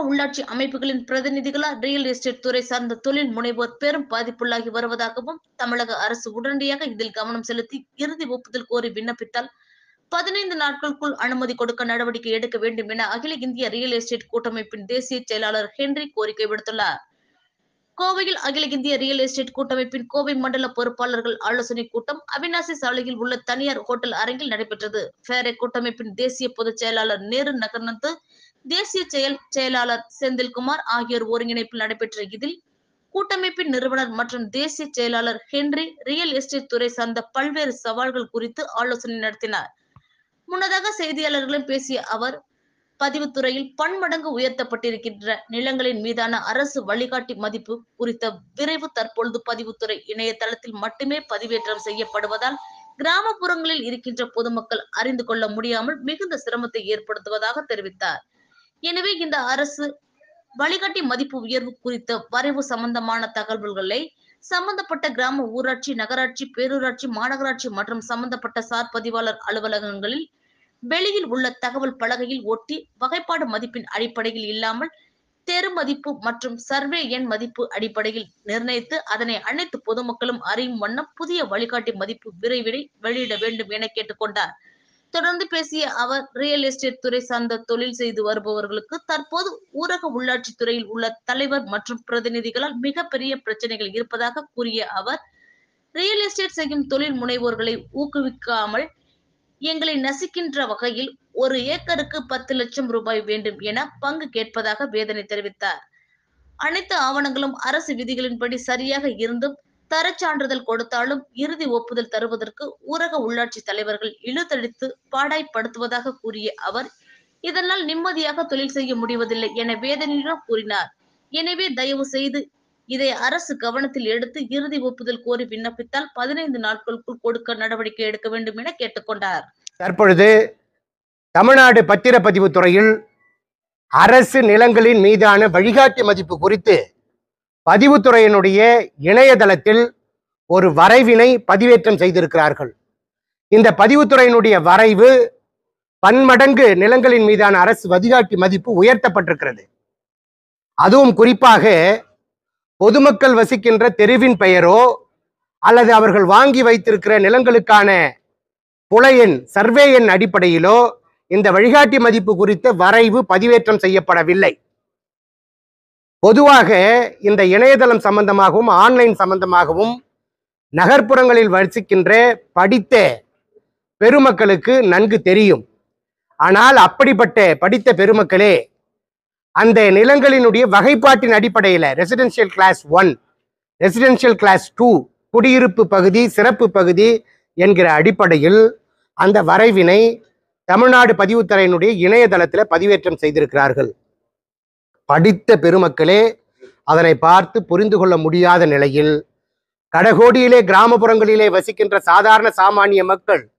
உள்ளாட்சி அமைப்புகளின் பிரதிநிதிகளால் real estate துறை சார்ந்த தொழில் முனைவோர் பெரும் பாதிப்புள்ளாகி வருவதாகவும், தமிழக அரசு உடனடியாக இதில் கவனம் செலுத்தி இறுதி ஒப்புதல் கோரி விண்ணப்பித்தால் 15 நாட்களுக்குள் அனுமதி கொடுக்க நடவடிக்கை எடுக்க வேண்டும் என அகில இந்திய ரியல் எஸ்டேட் கூட்டமைப்பின் தேசிய செயலாளர் ஹென்றி கோரிக்கை விடுத்துள்ளார். கோவையில் அகில இந்திய ரியல் எஸ்டேட் கூட்டமைப்பின் கோவை மண்டல பொறுப்பாளர்கள் ஆலோசனை கூட்டம் அவிநாசி சாலையில் உள்ள தனியார் ஹோட்டல் அரங்கில் நடைபெற்றது. ஃபேரே கூட்டமைப்பின் தேசிய பொதுச் செயலாளர் நேரு நகர்நந்து, தேசிய செயலாளர் செந்தில்குமார் ஆகியோர் ஒருங்கிணைப்பில் நடைபெற்ற இதில் கூட்டமைப்பின் நிறுவனர் மற்றும் தேசிய செயலாளர் ஹென்றி ரியல் எஸ்டேட் துறை சார்ந்த பல்வேறு சவால்கள் குறித்து ஆலோசனை நடத்தினார். முன்னதாக செய்தியாளர்களிடம் பேசிய அவர், பதிவுத்துறையில் பன்மடங்கு உயர்த்தப்பட்டிருக்கின்ற நிலங்களின் மீதான அரசு வழிகாட்டி மதிப்பு குறித்த விரைவு தற்பொழுது பதிவுத்துறை இணையதளத்தில் மட்டுமே பதிவேற்றம் செய்யப்படுவதால் கிராமப்புறங்களில் இருக்கின்ற பொதுமக்கள் அறிந்து கொள்ள முடியாமல் மிகுந்த சிரமத்தை ஏற்படுத்துவதாக தெரிவித்தார். எனவே இந்த அரசு வழிகாட்டி மதிப்பு உயர்வு குறித்த வரைவு சம்பந்தமான தகவல்களை சம்பந்தப்பட்ட கிராம ஊராட்சி, நகராட்சி, பேரூராட்சி, மாநகராட்சி மற்றும் சம்பந்தப்பட்ட சார் பதிவாளர் அலுவலகங்களில் வெளியில் உள்ள தகவல் பலகையில் ஒட்டி வகைப்பாடு மதிப்பின் அடிப்படையில் இல்லாமல் தெரு மதிப்பு மற்றும் சர்வே எண் மதிப்பு அடிப்படையில் நிர்ணயித்து அதனை அனைத்து பொதுமக்களும் அறியும் வண்ணம் புதிய வழிகாட்டி மதிப்பு விரைவில் வெளியிட வேண்டும் என கேட்டுக்கொண்டார். தொடர்ந்து பேசிய அவர், ரியல் எஸ்டேட் துறை சார்ந்த தொழில் செய்து வருபவர்களுக்கு தற்போது ஊரக உள்ளாட்சி துறையில் உள்ள தலைவர் மற்றும் பிரதிநிதிகளால் மிகப்பெரிய பிரச்சனைகள் இருப்பதாக கூறிய அவர், ரியல் எஸ்டேட் செய்யும் தொழில் முனைவோர்களை ஊக்குவிக்காமல் எங்களை நசிக்கின்ற வகையில் ஒரு ஏக்கருக்கு 10 லட்சம் ரூபாய் வேண்டும் என பங்கு கேட்பதாக வேதனை தெரிவித்தார். அனைத்து ஆவணங்களும் அரசு விதிகளின்படி சரியாக இருந்தும் தரச்சான்றிதழ் கொடுத்தாலும் இறுதி ஒப்புதல் தருவதற்கு ஊரக உள்ளாட்சி தலைவர்கள் இழுத்தடித்து பாடாய்படுத்துவதாக கூறிய அவர், இதனால் நிம்மதியாக தொழில் செய்ய முடிவதில்லை என வேதனையுடன் கூறினார். எனவே தயவு செய்து இதை அரசு கவனத்தில் எடுத்து இறுதி ஒப்புதல் கோரி விண்ணப்பித்தால் 15 நாட்களுக்குள் கொடுக்க நடவடிக்கை எடுக்க வேண்டும் என கேட்டுக்கொண்டார். தற்பொழுது தமிழ்நாடு பத்திரப்பதிவு துறையில் அரசு நிலங்களின் மீதான வழிகாட்டி மதிப்பு குறித்து பதிவுத்துறையினுடைய இணையதளத்தில் ஒரு வரைவினை பதிவேற்றம் செய்திருக்கிறார்கள். இந்த பதிவுத்துறையினுடைய வரைவு பன்மடங்கு நிலங்களின் மீதான அரசு வழிகாட்டி மதிப்பு உயர்த்தப்பட்டிருக்கிறது. அதுவும் குறிப்பாக பொதுமக்கள் வசிக்கின்ற தெருவின் பெயரோ அல்லது அவர்கள் வாங்கி வைத்திருக்கிற நிலங்களுக்கான புலையன் சர்வே எண் அடிப்படையிலோ இந்த வழிகாட்டி மதிப்பு குறித்த வரைவு பதிவேற்றம் செய்யப்படவில்லை. பொதுவாக இந்த இணையதளம் சம்பந்தமாகவும் ஆன்லைன் சம்பந்தமாகவும் நகர்ப்புறங்களில் வசிக்கின்ற படித்த பெருமக்களுக்கு நன்கு தெரியும். ஆனால் அப்படிப்பட்ட படித்த பெருமக்களே அந்த நிலங்களினுடைய வகைப்பாட்டின் அடிப்படையில் ரெசிடென்ஷியல் கிளாஸ் 1, ரெசிடென்ஷியல் கிளாஸ் 2, குடியிருப்பு பகுதி, சிறப்பு பகுதி என்கிற அடிப்படையில் அந்த வரைவினை தமிழ்நாடு பதிவுத்துறையினுடைய இணையதளத்தில் பதிவேற்றம் செய்திருக்கிறார்கள். படித்த பெருமக்களே அதனை பார்த்து புரிந்து கொள்ள முடியாத நிலையில் கடகோடியிலே கிராமப்புறங்களிலே வசிக்கின்ற சாதாரண சாமானிய மக்கள்